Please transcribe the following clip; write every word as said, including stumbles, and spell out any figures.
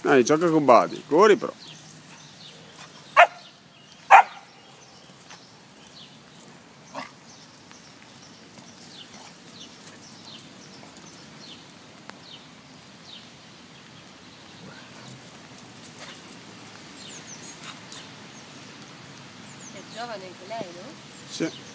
Eh, gioca con Buddy, corri però. È giovane anche lei, no? Sì.